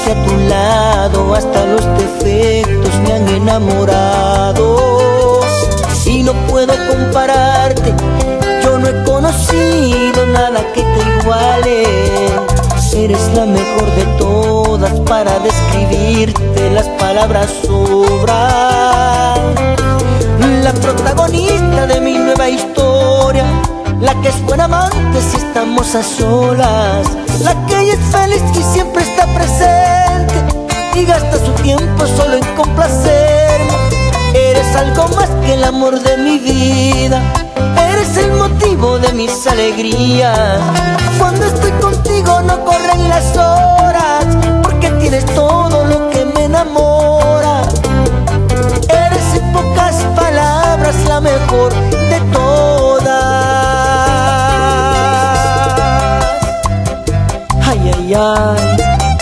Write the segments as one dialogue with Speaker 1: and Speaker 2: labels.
Speaker 1: que a tu lado hasta los defectos me han enamorado. Y no puedo compararte, yo no he conocido nada que te iguale. Eres la mejor de todas, para describirte las palabras sobran. La protagonista de mi nueva historia, la que es buena amante si estamos a solas, la que es feliz y siempre está presente y gasta su tiempo solo en complacerme. Eres algo más que el amor de mi vida, eres el motivo de mis alegrías. Cuando estoy contigo no corren las horas, porque tienes todo lo que me enamora. Eres en pocas palabras la mejor de todas. Ay, ay, ay.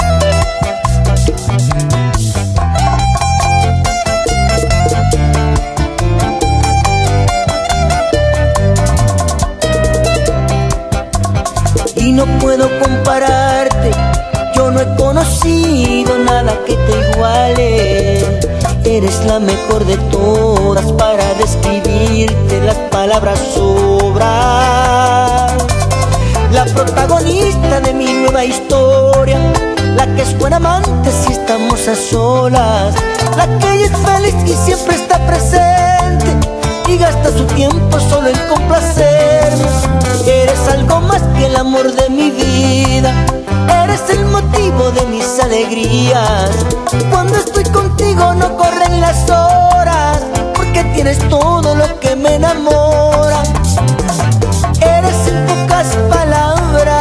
Speaker 1: Y no puedo compararte, yo no he conocido nada que te iguale. Eres la mejor de todas, para describirte las palabras sobran. La protagonista de mi nueva historia, la que es buena amante si estamos a solas, la que es feliz y siempre está presente y gasta su tiempo solo en complacerme. Eres algo más que el amor de mi vida, eres el motivo de mis alegrías. Cuando estoy contigo no corren las horas, porque tienes todo lo que me enamora. Eres en pocas palabras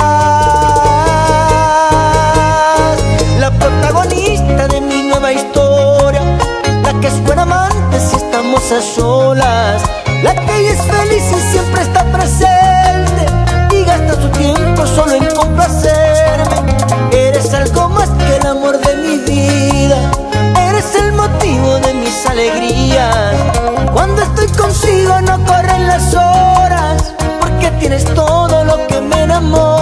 Speaker 1: la protagonista de mi nueva historia, la que es buena amante si estamos a solas, la que es feliz y siempre está presente y gasta su tiempo solo en complacerme. Eres algo más que el amor de mi vida, eres el motivo de mis alegrías. Cuando estoy contigo no corren las horas, porque tienes todo lo que me enamora.